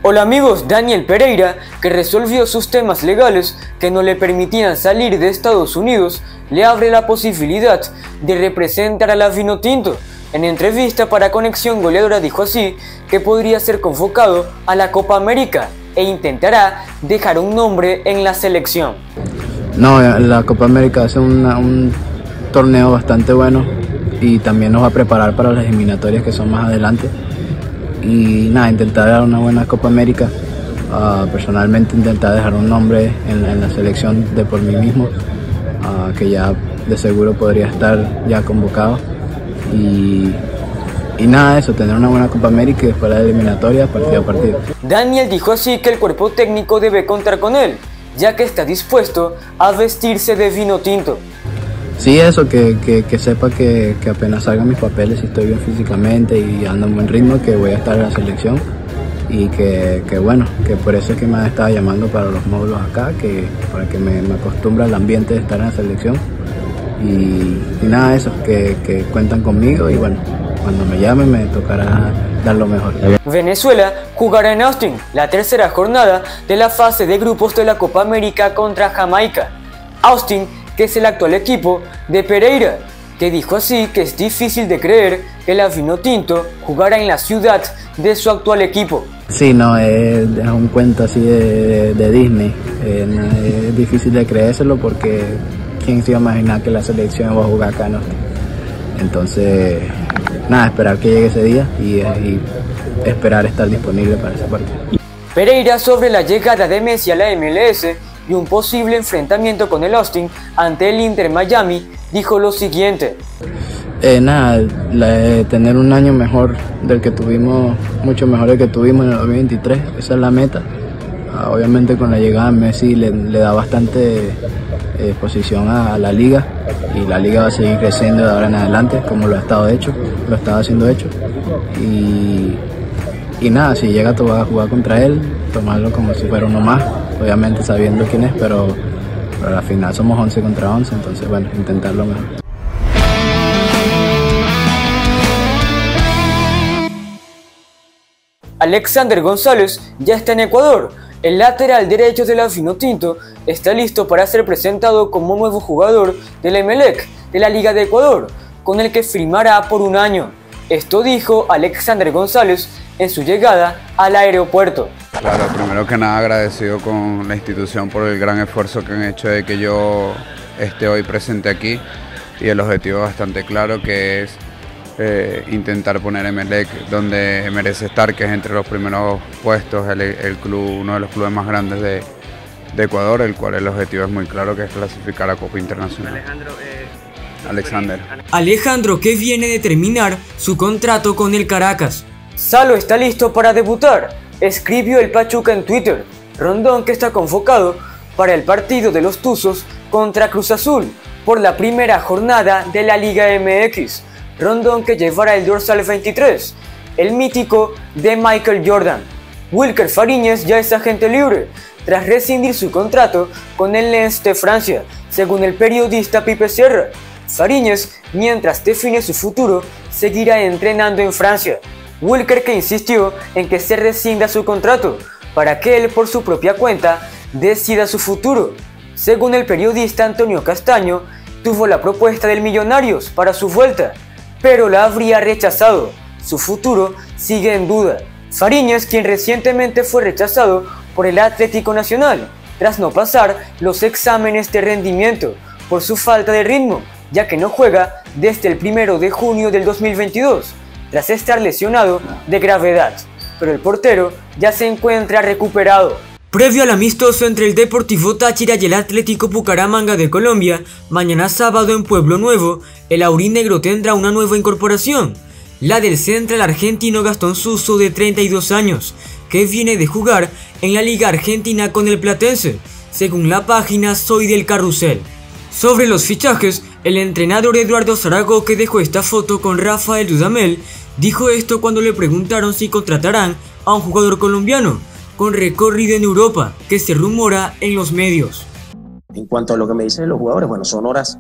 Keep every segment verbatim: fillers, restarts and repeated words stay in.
Hola amigos, Daniel Pereira, que resolvió sus temas legales que no le permitían salir de Estados Unidos, le abre la posibilidad de representar a la Vinotinto. En entrevista para Conexión Goleadora dijo así que podría ser convocado a la Copa América e intentará dejar un nombre en la selección. No, la Copa América es una, un torneo bastante bueno y también nos va a preparar para las eliminatorias que son más adelante. Y nada, intentar dar una buena Copa América. Uh, personalmente intentar dejar un nombre en la, en la selección de por mí mismo, uh, que ya de seguro podría estar ya convocado. Y, y nada, eso, tener una buena Copa América y después la eliminatoria partido a partido. Daniel dijo así que el cuerpo técnico debe contar con él, ya que está dispuesto a vestirse de vino tinto. Sí, eso, que, que, que sepa que, que apenas salgan mis papeles y estoy bien físicamente y ando en buen ritmo, que voy a estar en la selección y que, que bueno, que por eso es que me han estado llamando para los módulos acá, que para que me, me acostumbre al ambiente de estar en la selección y, y nada, eso, que, que cuentan conmigo y bueno, cuando me llamen me tocará dar lo mejor. Venezuela jugará en Austin la tercera jornada de la fase de grupos de la Copa América contra Jamaica. Austin, que es el actual equipo de Pereira, que dijo así que es difícil de creer que la Vinotinto jugará en la ciudad de su actual equipo. Sí, no, es, es un cuento así de, de, de Disney, eh, no, es difícil de creérselo porque quién se iba a imaginar que la selección va a jugar acá, ¿no? Entonces, nada, esperar que llegue ese día y, y esperar estar disponible para esa partido. Pereira sobre la llegada de Messi a la M L S y un posible enfrentamiento con el Austin ante el Inter Miami, dijo lo siguiente. Eh, nada, la, tener un año mejor del que tuvimos, mucho mejor del que tuvimos en el dos mil veintitrés, esa es la meta. Uh, obviamente con la llegada de Messi le, le da bastante eh, posición a, a la liga y la liga va a seguir creciendo de ahora en adelante como lo ha estado hecho, lo ha estado haciendo hecho. Y, y nada, si llega a jugar contra él, tomarlo como si fuera uno más, obviamente sabiendo quién es, pero, pero al final somos once contra once, entonces bueno, intentarlo mejor. Alexander González ya está en Ecuador. El lateral derecho de la Vinotinto está listo para ser presentado como nuevo jugador del Emelec de la Liga de Ecuador, con el que firmará por un año. Esto dijo Alexander González en su llegada al aeropuerto. Claro, primero que nada agradecido con la institución por el gran esfuerzo que han hecho de que yo esté hoy presente aquí y el objetivo bastante claro, que es eh, intentar poner Emelec donde merece estar, que es entre los primeros puestos, el, el club, uno de los clubes más grandes de, de Ecuador, el cual el objetivo es muy claro, que es clasificar a Copa Internacional. Alejandro, eh... Alexander. Alejandro, que viene de terminar su contrato con el Caracas. Salo está listo para debutar, escribió el Pachuca en Twitter. Rondón, que está convocado para el partido de los Tuzos contra Cruz Azul por la primera jornada de la Liga M X. Rondón, que llevará el dorsal veintitrés, el mítico de Michael Jordan. Wilker Fariñez ya es agente libre tras rescindir su contrato con el Lens de Francia, según el periodista Pipe Sierra. Fariñez, mientras define su futuro, seguirá entrenando en Francia. Wilker, que insistió en que se rescinda su contrato para que él por su propia cuenta decida su futuro. Según el periodista Antonio Castaño, tuvo la propuesta del Millonarios para su vuelta, pero la habría rechazado. Su futuro sigue en duda. Fariñez, quien recientemente fue rechazado por el Atlético Nacional tras no pasar los exámenes de rendimiento por su falta de ritmo, ya que no juega desde el primero de junio del dos mil veintidós, tras estar lesionado de gravedad, pero el portero ya se encuentra recuperado. Previo al amistoso entre el Deportivo Táchira y el Atlético Bucaramanga de Colombia, mañana sábado en Pueblo Nuevo, el aurinegro tendrá una nueva incorporación, la del central argentino Gastón Suso, de treinta y dos años, que viene de jugar en la Liga Argentina con el Platense, según la página Soy del Carrusel. Sobre los fichajes, el entrenador Eduardo Zarago, que dejó esta foto con Rafael Dudamel, dijo esto cuando le preguntaron si contratarán a un jugador colombiano con recorrido en Europa, que se rumora en los medios. En cuanto a lo que me dicen los jugadores, bueno, son horas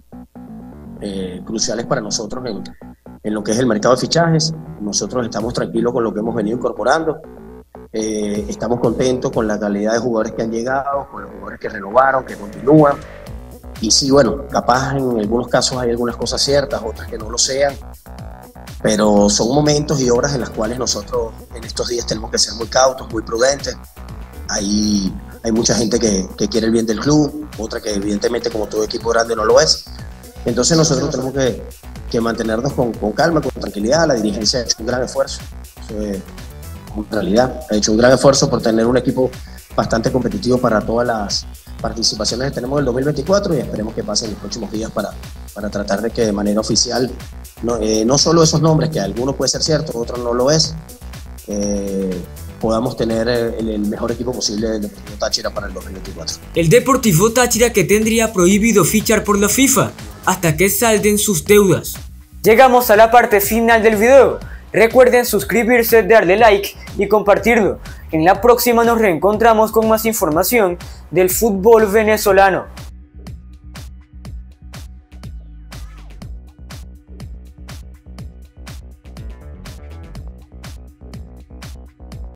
eh, cruciales para nosotros en, en lo que es el mercado de fichajes. Nosotros estamos tranquilos con lo que hemos venido incorporando. Eh, estamos contentos con la calidad de jugadores que han llegado, con los jugadores que renovaron, que continúan. Y sí, bueno, capaz en algunos casos hay algunas cosas ciertas, otras que no lo sean, pero son momentos y horas en las cuales nosotros en estos días tenemos que ser muy cautos, muy prudentes. Hay, hay mucha gente que, que quiere el bien del club, otra que evidentemente como todo equipo grande no lo es. Entonces nosotros tenemos que, que mantenernos con, con calma, con tranquilidad. La dirigencia ha hecho un gran esfuerzo, eso es una realidad, ha hecho un gran esfuerzo por tener un equipo bastante competitivo para todas las participaciones que tenemos en el dos mil veinticuatro y esperemos que pasen los próximos días para, para tratar de que de manera oficial, no, eh, no solo esos nombres, que algunos puede ser cierto, otros no lo es, eh, podamos tener el, el mejor equipo posible del Deportivo Táchira para el dos mil veinticuatro. El Deportivo Táchira, que tendría prohibido fichar por la FIFA hasta que salden sus deudas. Llegamos a la parte final del video. Recuerden suscribirse, darle like y compartirlo. En la próxima nos reencontramos con más información del fútbol venezolano.